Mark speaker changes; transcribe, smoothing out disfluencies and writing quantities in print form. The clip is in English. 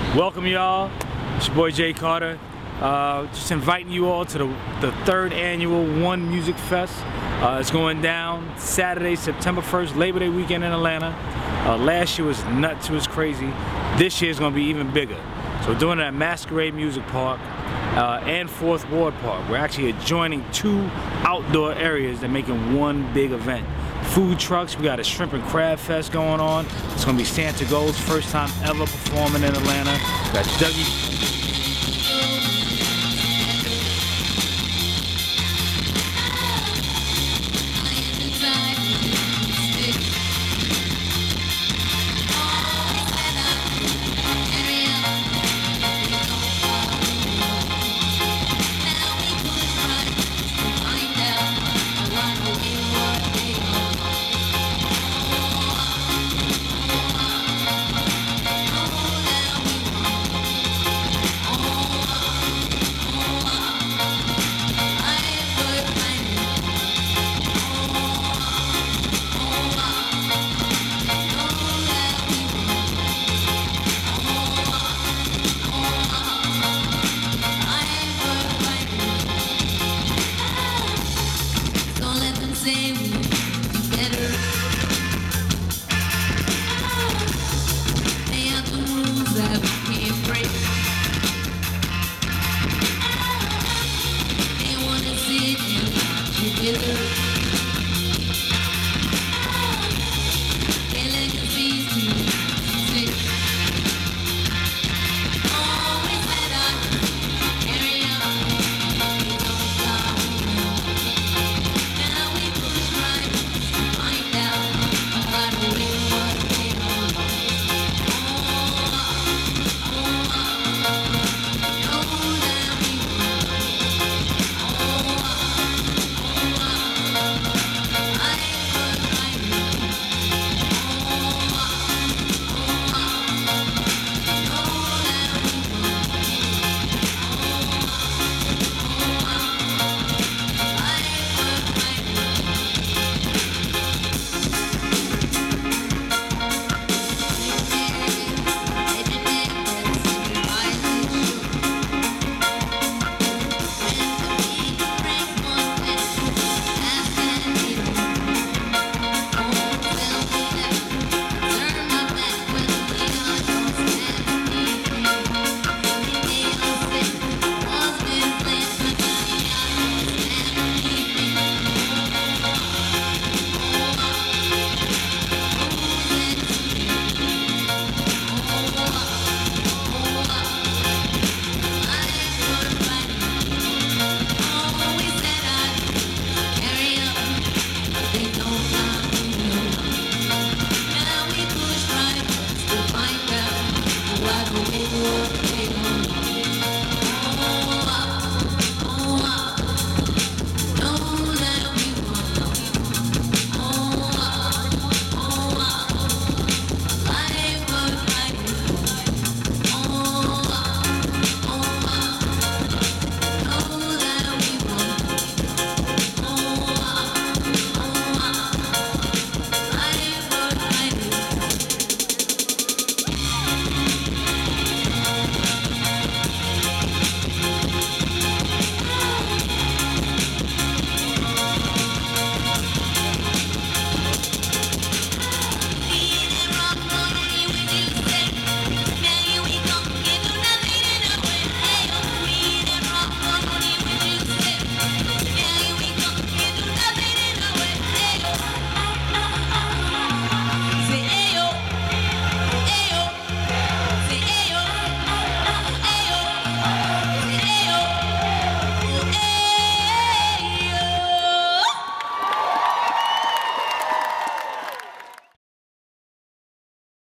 Speaker 1: Welcome y'all, it's your boy Jay Carter. Just inviting you all to the third annual One Music Fest. It's going down Saturday, September 1st, Labor Day weekend in Atlanta. Last year was nuts, it was crazy. This year is going to be even bigger. So we're doing it at Masquerade Music Park and 4th Ward Park. We're actually adjoining two outdoor areas that making one big event. Food trucks, we got a shrimp and crab fest going on. It's gonna be Santigold's first time ever performing in Atlanta. We got Dougie.
Speaker 2: Say we better. They are the rules that we can't break. They wanna sit and watch you wither. Their legacies to stick. Always let us carry on. We don't stop. Now we push right to find out what we want.